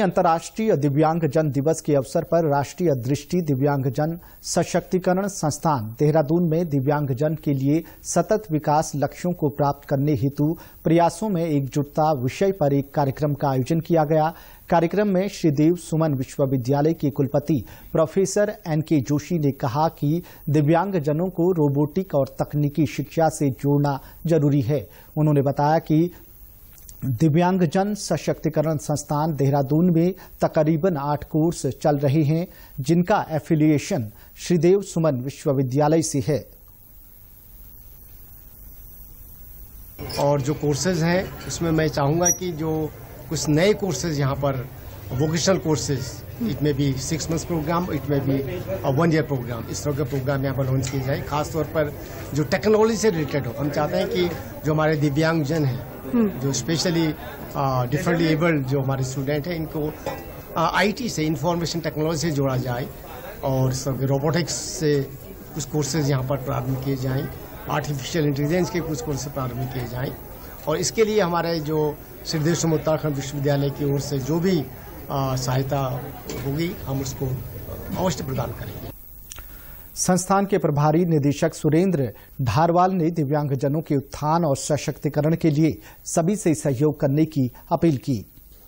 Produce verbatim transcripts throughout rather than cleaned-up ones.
अंतर्राष्ट्रीय दिव्यांगजन दिवस के अवसर पर राष्ट्रीय दृष्टि दिव्यांगजन सशक्तिकरण संस्थान देहरादून में दिव्यांगजन के लिए सतत विकास लक्ष्यों को प्राप्त करने हेतु प्रयासों में एकजुटता विषय पर एक कार्यक्रम का आयोजन किया गया। कार्यक्रम में श्रीदेव सुमन विश्वविद्यालय के कुलपति प्रोफेसर एन के जोशी ने कहा कि दिव्यांगजनों को रोबोटिक और तकनीकी शिक्षा से जोड़ना जरूरी है। उन्होंने बताया कि दिव्यांगजन सशक्तिकरण संस्थान देहरादून में तकरीबन आठ कोर्स चल रहे हैं, जिनका एफिलिएशन श्रीदेव सुमन विश्वविद्यालय से है। और जो कोर्सेज हैं उसमें मैं चाहूँगा कि जो कुछ नए कोर्सेज यहाँ पर वोकेशनल कोर्सेज, इट में भी सिक्स मंथ्स प्रोग्राम, इट में भी वन ईयर प्रोग्राम, इस तरह के प्रोग्राम यहाँ पर लॉन्च किए जाए। खासतौर पर जो टेक्नोलॉजी से रिलेटेड हो। हम चाहते हैं कि जो हमारे दिव्यांगजन हैं, जो स्पेशली डिफरेंटली एबल्ड जो हमारे स्टूडेंट हैं, इनको आईटी से, इंफॉर्मेशन टेक्नोलॉजी से जोड़ा जाए और सब रोबोटिक्स से कुछ कोर्सेज यहाँ पर प्रारंभ किए जाएं, आर्टिफिशियल इंटेलिजेंस के कुछ कोर्स प्रारंभ किए जाएं। और इसके लिए हमारे जो श्रीदेव सुमन उत्तराखंड विश्वविद्यालय की ओर से जो भी सहायता होगी, हम उसको अवश्य प्रदान करेंगे। संस्थान के प्रभारी निदेशक सुरेंद्र ढारवाल ने दिव्यांगजनों के उत्थान और सशक्तिकरण के लिए सभी से सहयोग करने की अपील की।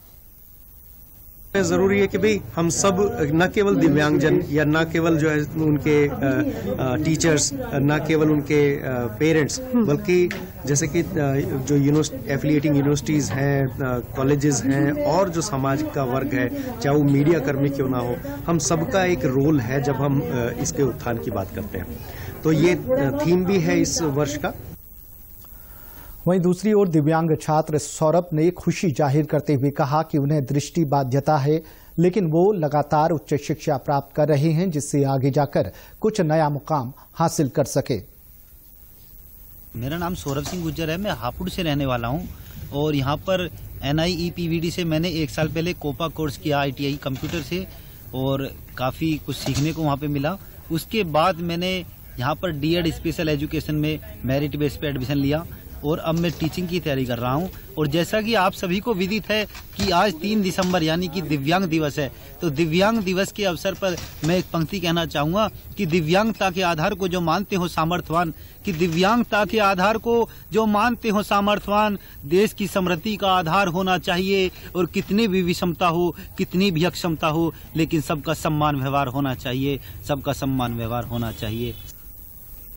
जरूरी है कि भाई हम सब न केवल दिव्यांगजन या न केवल जो है उनके टीचर्स, न केवल उनके पेरेंट्स, बल्कि जैसे कि जो एफिलिएटिंग यूनिवर्सिटीज हैं, कॉलेजेस हैं और जो समाज का वर्ग है, चाहे वो मीडिया कर्मी क्यों ना हो, हम सबका एक रोल है जब हम इसके उत्थान की बात करते हैं। तो ये थीम भी है इस वर्ष का। वहीं दूसरी ओर दिव्यांग छात्र सौरभ ने खुशी जाहिर करते हुए कहा कि उन्हें दृष्टि बाध्यता है, लेकिन वो लगातार उच्च शिक्षा प्राप्त कर रहे हैं, जिससे आगे जाकर कुछ नया मुकाम हासिल कर सके। मेरा नाम सौरभ सिंह गुज्जर है। मैं हापुड़ से रहने वाला हूं और यहां पर N I E P V D से मैंने एक साल पहले कोपा कोर्स किया आई टी आई कंप्यूटर से और काफ़ी कुछ सीखने को वहां पे मिला। उसके बाद मैंने यहां पर डी एड स्पेशल एजुकेशन में मेरिट बेस पे एडमिशन लिया और अब मैं टीचिंग की तैयारी कर रहा हूं। और जैसा कि आप सभी को विदित है कि आज तीन दिसंबर यानी कि दिव्यांग दिवस है, तो दिव्यांग दिवस के अवसर पर मैं एक पंक्ति कहना चाहूंगा कि दिव्यांगता के आधार को जो मानते हो सामर्थ्यवान, कि दिव्यांगता के आधार को जो मानते हो सामर्थ्यवान, देश की समृद्धि का आधार होना चाहिए। और कितनी भी विषमता हो, कितनी भी अक्षमता हो, लेकिन सबका सम्मान व्यवहार होना चाहिए, सबका सम्मान व्यवहार होना चाहिए।